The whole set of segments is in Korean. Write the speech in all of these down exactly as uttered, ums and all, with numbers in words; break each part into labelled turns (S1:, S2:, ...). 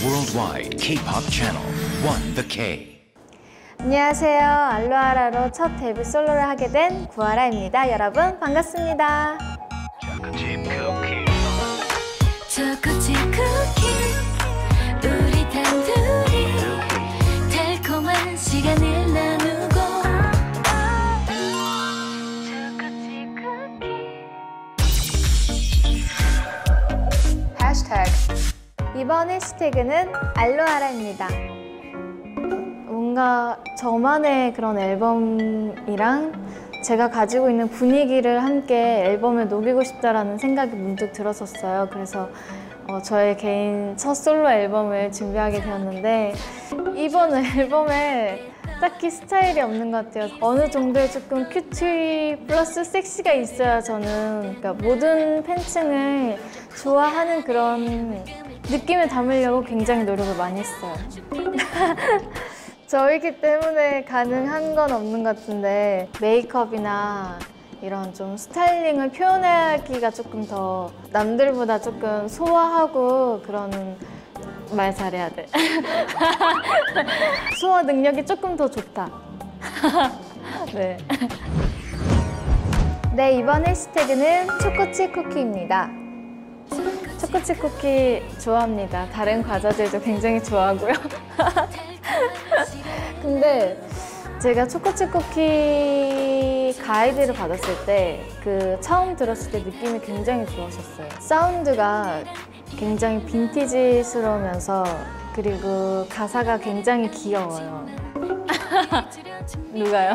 S1: worldwide K-pop channel, One The K.
S2: 안녕하세요. 알로하라로 첫 데뷔 솔로를 하게 된 구하라입니다. 여러분 반갑습니다.
S1: 초코칩 쿠키.
S3: 초코칩 쿠키 우리 단둘이 달콤한 시간을 나누고 초코칩 쿠키
S2: 해시태그 이번 해시태그는 알로하라입니다. 뭔가 저만의 그런 앨범이랑 제가 가지고 있는 분위기를 함께 앨범에 녹이고 싶다라는 생각이 문득 들었었어요. 그래서 어, 저의 개인 첫 솔로 앨범을 준비하게 되었는데 이번 앨범에 딱히 스타일이 없는 것 같아요. 어느 정도의 조금 큐티 플러스 섹시가 있어야 저는 그러니까 모든 팬층을 좋아하는 그런 느낌을 담으려고 굉장히 노력을 많이 했어요. 저이기 때문에 가능한 건 없는 것 같은데 메이크업이나 이런 좀 스타일링을 표현하기가 조금 더 남들보다 조금 소화하고 그런 말 잘해야 돼. 소화 능력이 조금 더 좋다. 네. 네, 이번 해시태그는 초코칩 쿠키입니다. 초코칩 쿠키 좋아합니다. 다른 과자들도 굉장히 좋아하고요. 근데 제가 초코칩 쿠키 가이드를 받았을 때 그 처음 들었을 때 느낌이 굉장히 좋았었어요. 사운드가 굉장히 빈티지스러우면서 그리고 가사가 굉장히 귀여워요. 누가요?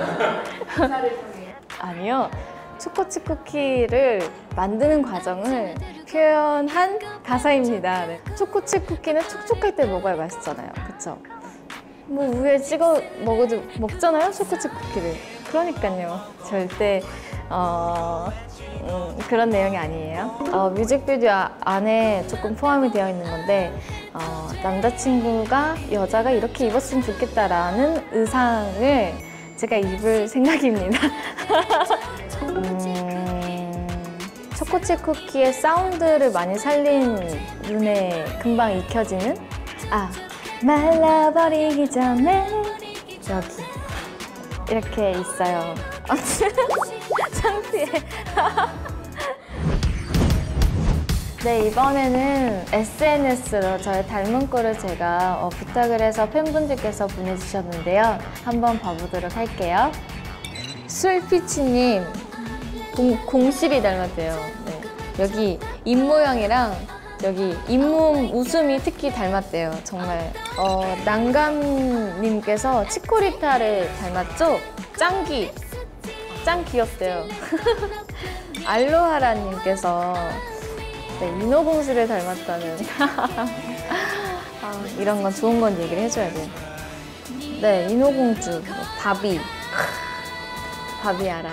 S2: 아니요. 초코칩 쿠키를 만드는 과정을 표현한 가사입니다. 네. 초코칩 쿠키는 촉촉할 때 먹어야 맛있잖아요. 그쵸? 뭐 우유에 찍어 먹어도 먹잖아요, 초코칩 쿠키를. 그러니까요. 절대 어, 음, 그런 내용이 아니에요. 어, 뮤직비디오 안에 조금 포함이 되어 있는 건데 어, 남자친구가 여자가 이렇게 입었으면 좋겠다라는 의상을 제가 입을 생각입니다. 음, 초코칩 쿠키의 사운드를 많이 살린 눈에 금방 익혀지는 아 말라버리기 전에 여기 이렇게 있어요. 창피해. 네, 이번에는 에스엔에스로 저의 닮은 꼴을 제가 어, 부탁을 해서 팬분들께서 보내주셨는데요. 한번 봐보도록 할게요. 술피치님 공, 공실이 닮았대요. 네. 여기 입모양이랑 여기 잇몸 웃음이 특히 닮았대요. 정말 어, 난감님께서 치코리타를 닮았죠? 짱귀! 짱 귀엽대요. 알로하라님께서 네, 인어공주를 닮았다는 아, 이런 건 좋은 건 얘기를 해줘야 돼요. 네, 인어공주, 바비 바비 알아.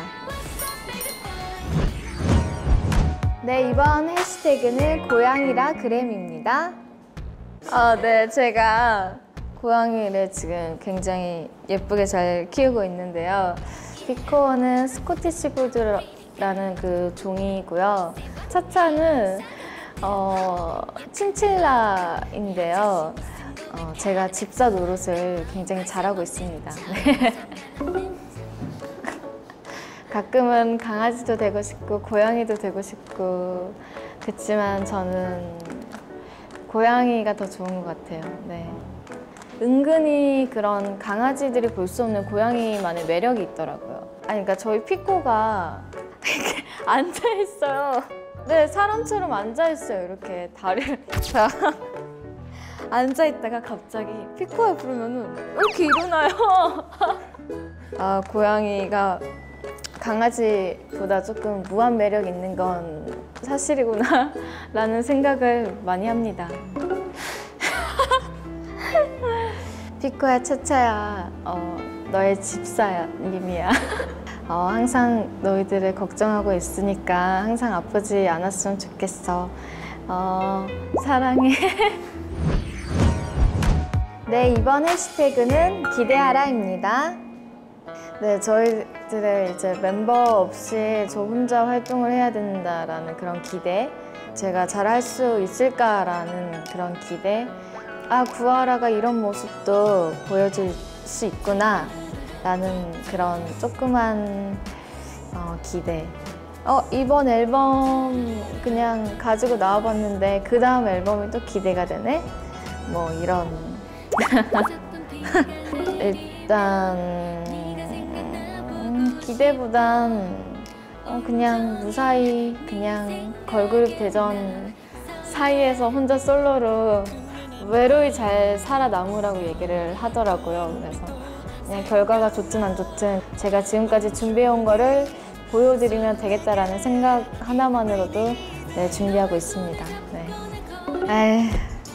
S2: 네, 이번 해시태그는 고양이라 그램입니다. 아, 네, 제가 고양이를 지금 굉장히 예쁘게 잘 키우고 있는데요. 비코어는 스코티시 폴드라는 그 종이고요. 차차는 어, 친칠라인데요. 어, 제가 집사 노릇을 굉장히 잘하고 있습니다. 네. 가끔은 강아지도 되고 싶고 고양이도 되고 싶고 그렇지만 저는 고양이가 더 좋은 것 같아요. 네. 은근히 그런 강아지들이 볼 수 없는 고양이만의 매력이 있더라고요. 아니 그러니까 저희 피코가 이렇게 앉아있어요. 네, 사람처럼 앉아있어요. 이렇게 다리를 자 앉아있다가 갑자기 피코에 부르면은 왜 이렇게 일어나요? 아, 고양이가 강아지보다 조금 무한 매력 있는 건 사실이구나 라는 생각을 많이 합니다. 피코야, 차차야, 어, 너의 집사야, 님이야. 어, 항상 너희들을 걱정하고 있으니까 항상 아프지 않았으면 좋겠어. 어, 사랑해. 네, 이번 해시태그는 기대하라입니다. 네, 저희들의 이제 멤버 없이 저 혼자 활동을 해야 된다라는 그런 기대 제가 잘할 수 있을까라는 그런 기대. 아, 구하라가 이런 모습도 보여줄 수 있구나 라는 그런 조그만 어, 기대. 어, 이번 앨범 그냥 가지고 나와봤는데 그 다음 앨범이 또 기대가 되네? 뭐 이런. 일단 음, 기대보단 어, 그냥 무사히 그냥 걸그룹 대전 사이에서 혼자 솔로로 외로이 잘 살아남으라고 얘기를 하더라고요. 그래서 그냥 결과가 좋든 안 좋든 제가 지금까지 준비해온 거를 보여드리면 되겠다라는 생각 하나만으로도 네, 준비하고 있습니다. 네. 에이.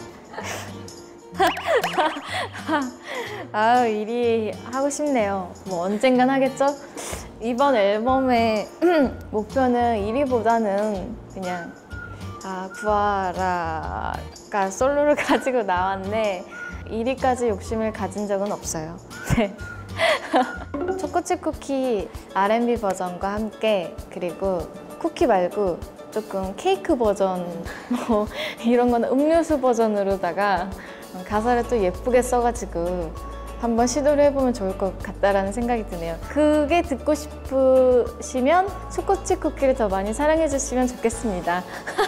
S2: 아, 일 위 하고 싶네요. 뭐 언젠간 하겠죠? 이번 앨범의 목표는 일 위보다는 그냥 아, 구하라가 솔로를 가지고 나왔네. 일 위까지 욕심을 가진 적은 없어요. 네. 초코칩 쿠키 알앤비 버전과 함께 그리고 쿠키 말고 조금 케이크 버전 뭐 이런 거는 음료수 버전으로다가 가사를 또 예쁘게 써가지고 한번 시도를 해보면 좋을 것 같다라는 생각이 드네요. 그게 듣고 싶으시면 초코칩 쿠키를 더 많이 사랑해주시면 좋겠습니다.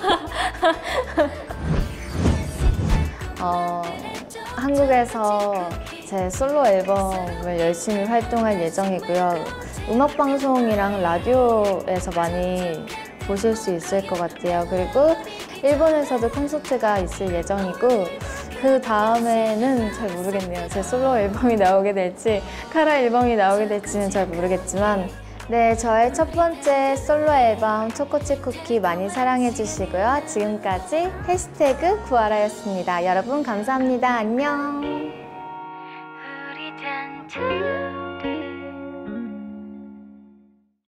S2: 어, 한국에서 제 솔로 앨범을 열심히 활동할 예정이고요. 음악방송이랑 라디오에서 많이 보실 수 있을 것 같아요. 그리고 일본에서도 콘서트가 있을 예정이고 그 다음에는 잘 모르겠네요. 제 솔로 앨범이 나오게 될지 카라 앨범이 나오게 될지는 잘 모르겠지만 네, 저의 첫 번째 솔로 앨범 초코칩 쿠키 많이 사랑해 주시고요. 지금까지 해시태그 구하라였습니다. 여러분 감사합니다. 안녕.
S3: 우리 단둘이